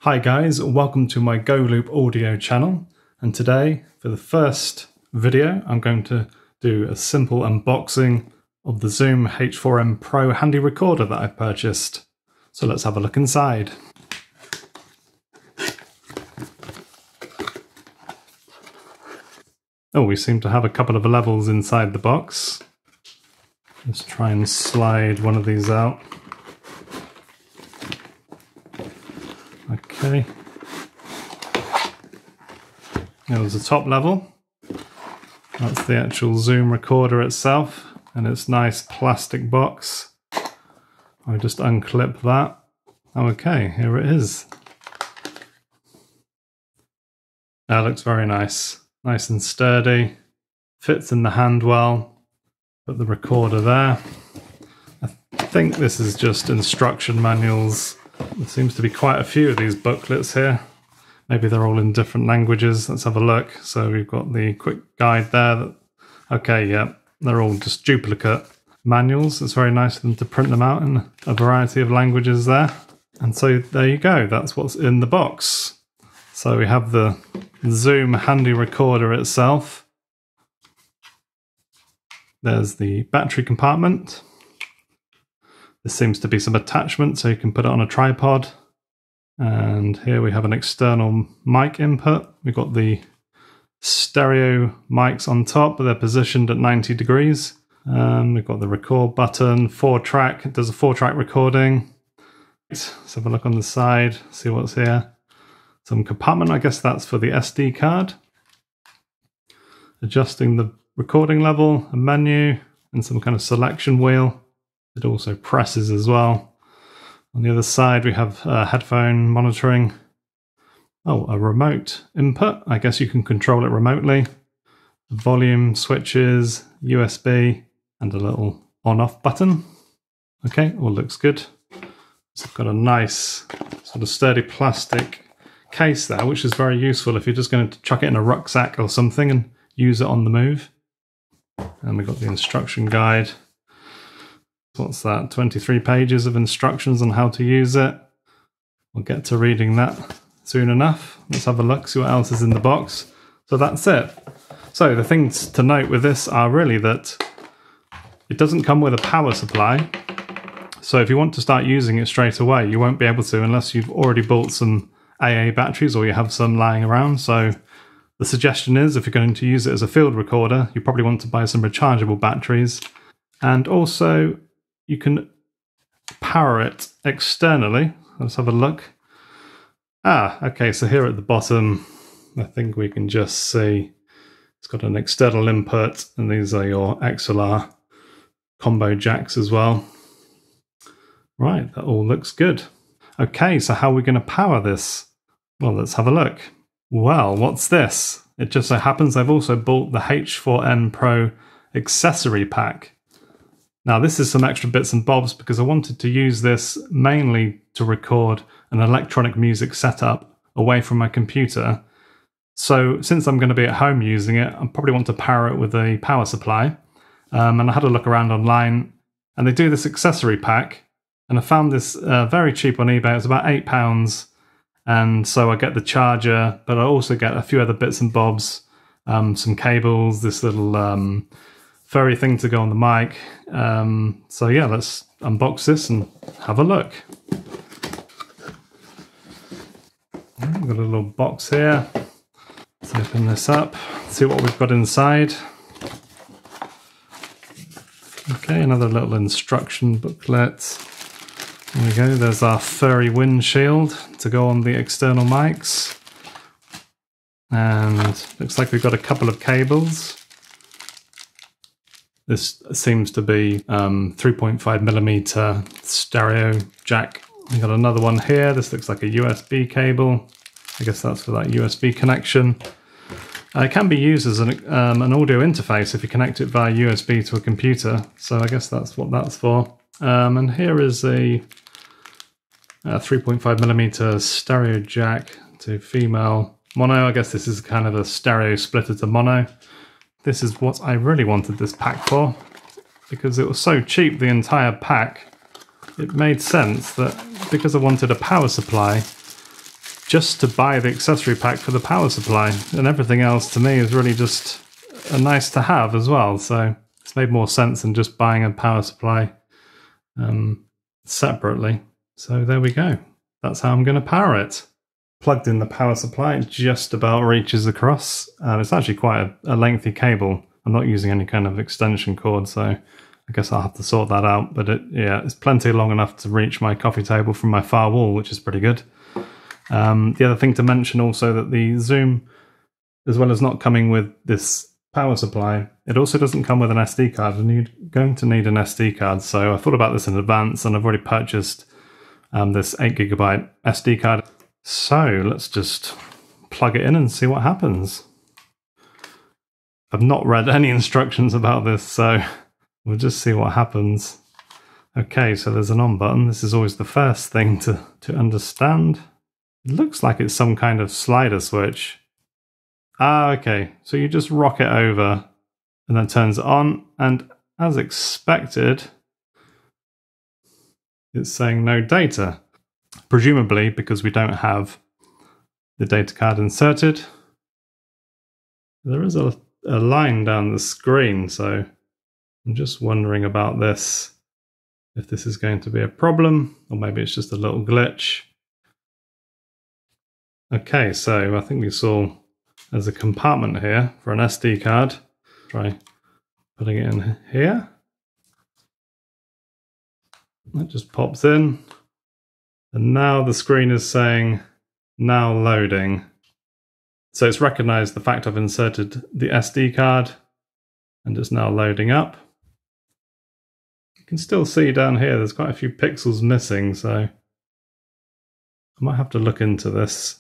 Hi guys, welcome to my Go Loop audio channel, and today for the first video I'm going to do a simple unboxing of the Zoom H4n Pro handy recorder that I purchased. So let's have a look inside. Oh, we seem to have a couple of levels inside the box. Let's try and slide one of these out. Okay. There's the top level. That's the actual Zoom recorder itself and its nice plastic box. I'll just unclip that. Okay, here it is. That looks very nice. Nice and sturdy. Fits in the hand well. Put the recorder there. I think this is just instruction manuals. There seems to be quite a few of these booklets here. Maybe they're all in different languages. Let's have a look. So we've got the quick guide there. Okay, yeah, they're all just duplicate manuals. It's very nice of them to print them out in a variety of languages there. And so there you go. That's what's in the box. So we have the Zoom handy recorder itself. There's the battery compartment. There seems to be some attachment so you can put it on a tripod. And here we have an external mic input. We've got the stereo mics on top, but they're positioned at 90 degrees. We've got the record button, 4-track. It does a 4-track recording. Let's have a look on the side, see what's here. Some compartment, I guess that's for the SD card. Adjusting the recording level, a menu, and some kind of selection wheel. It also presses as well. On the other side we have headphone monitoring. Oh, a remote input. I guess you can control it remotely. Volume switches, USB, and a little on-off button. Okay, all looks good. It's got a nice sort of sturdy plastic case there, which is very useful if you're just going to chuck it in a rucksack or something and use it on the move. And we've got the instruction guide. What's that? 23 pages of instructions on how to use it. We'll get to reading that soon enough. Let's have a look, see what else is in the box. So that's it. So the things to note with this are really that it doesn't come with a power supply. So if you want to start using it straight away, you won't be able to unless you've already bought some AA batteries or you have some lying around. So the suggestion is if you're going to use it as a field recorder, you probably want to buy some rechargeable batteries. And also you can power it externally. Let's have a look. Okay, so here at the bottom, I think we can just see it's got an external input, and these are your XLR combo jacks as well. Right, that all looks good. Okay, so how are we going to power this? Well, let's have a look. Well, what's this? It just so happens I've also bought the H4n Pro accessory pack. Now this is some extra bits and bobs because I wanted to use this mainly to record an electronic music setup away from my computer. So since I'm going to be at home using it, I probably want to power it with a power supply. And I had a look around online and they do this accessory pack. And I found this very cheap on eBay. It's about £8. And so I get the charger, but I also get a few other bits and bobs. Some cables, this little furry thing to go on the mic. So yeah, let's unbox this and have a look. We've got a little box here. Let's open this up, see what we've got inside. Okay, another little instruction booklet. There we go, there's our furry windshield to go on the external mics. And looks like we've got a couple of cables. This seems to be 3.5mm stereo jack. We've got another one here. This looks like a USB cable. I guess that's for that USB connection. It can be used as an audio interface if you connect it via USB to a computer. So I guess that's what that's for. And here is a 3.5mm stereo jack to female mono. I guess this is kind of a stereo splitter to mono. This is what I really wanted this pack for, because it was so cheap, the entire pack. It made sense that because I wanted a power supply, just to buy the accessory pack for the power supply, and everything else to me is really just a nice to have as well. So it's made more sense than just buying a power supply separately. So there we go. That's how I'm going to power it. Plugged in the power supply, it just about reaches across, and it's actually quite a lengthy cable. I'm not using any kind of extension cord, so I guess I'll have to sort that out. But it's plenty long enough to reach my coffee table from my far wall, which is pretty good. The other thing to mention also that the Zoom, as well as not coming with this power supply, it also doesn't come with an SD card, and you're going to need an SD card. So I thought about this in advance, and I've already purchased this 8GB SD card. So let's just plug it in and see what happens. I've not read any instructions about this, so we'll just see what happens. Okay, so there's an on button. This is always the first thing to understand. It looks like it's some kind of slider switch. Ah, okay. So you just rock it over and then turns it on, and as expected, it's saying no data. Presumably because we don't have the data card inserted. There is a line down the screen, so I'm just wondering about this, if this is going to be a problem, or maybe it's just a little glitch. Okay, so I think we saw there's a compartment here for an SD card. Try putting it in here. That just pops in. And now the screen is saying, now loading. So it's recognized the fact I've inserted the SD card, and it's now loading up. You can still see down here, there's quite a few pixels missing, so I might have to look into this.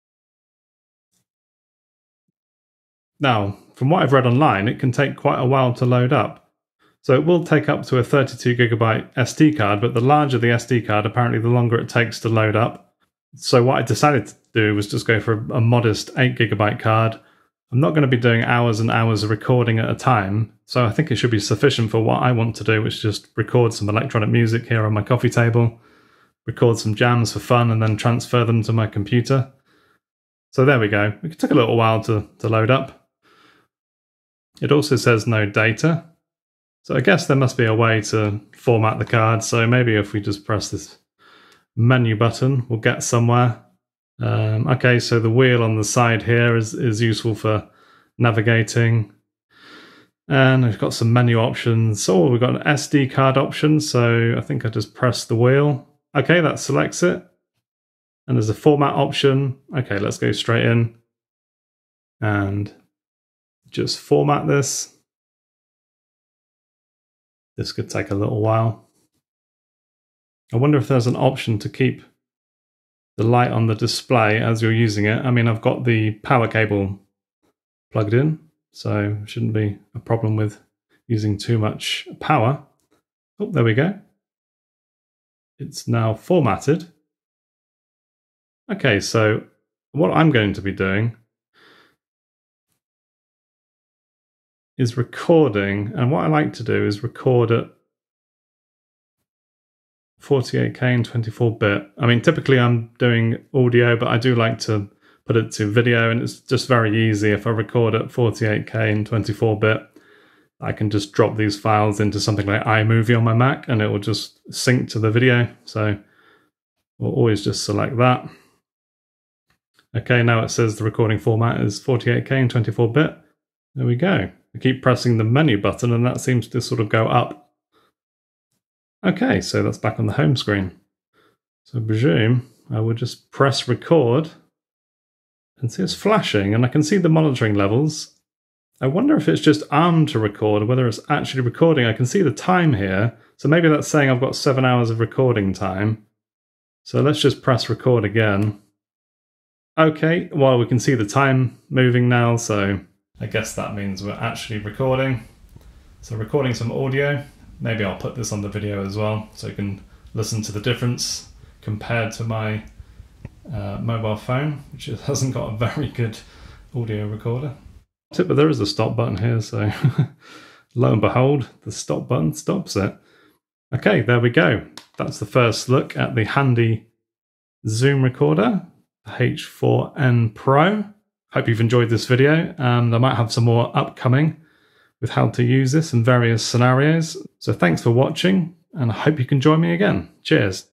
Now, from what I've read online, it can take quite a while to load up. So it will take up to a 32GB SD card, but the larger the SD card, apparently the longer it takes to load up. So what I decided to do was just go for a modest 8GB card. I'm not going to be doing hours and hours of recording at a time, so I think it should be sufficient for what I want to do, which is just record some electronic music here on my coffee table, record some jams for fun, and then transfer them to my computer. So there we go. It took a little while to load up. It also says no data. So I guess there must be a way to format the card. So maybe if we just press this menu button, we'll get somewhere. Okay, so the wheel on the side here is useful for navigating. And we've got some menu options. So we've got an SD card option. So I think I just press the wheel. Okay, that selects it. And there's a format option. Okay, let's go straight in and just format this. This could take a little while. I wonder if there's an option to keep the light on the display as you're using it. I mean, I've got the power cable plugged in, so it shouldn't be a problem with using too much power. Oh, there we go. It's now formatted. Okay, so what I'm going to be doing is recording, and what I like to do is record at 48K and 24-bit. I mean, typically I'm doing audio, but I do like to put it to video, and it's just very easy. If I record at 48K and 24-bit, I can just drop these files into something like iMovie on my Mac, and it will just sync to the video. So we'll always just select that. Okay, now it says the recording format is 48K and 24-bit. There we go. I keep pressing the menu button and that seems to sort of go up. Okay, so that's back on the home screen. So I presume I would just press record and see it's flashing, and I can see the monitoring levels. I wonder if it's just armed to record or whether it's actually recording. I can see the time here, so maybe that's saying I've got 7 hours of recording time. So let's just press record again. Okay, well, we can see the time moving now, so I guess that means we're actually recording. So recording some audio. Maybe I'll put this on the video as well, so you can listen to the difference compared to my mobile phone, which hasn't got a very good audio recorder. But there is a stop button here, so lo and behold, the stop button stops it. Okay, there we go. That's the first look at the handy Zoom recorder. the H4n Pro. Hope you've enjoyed this video, and I might have some more upcoming with how to use this in various scenarios. So thanks for watching, and I hope you can join me again. Cheers.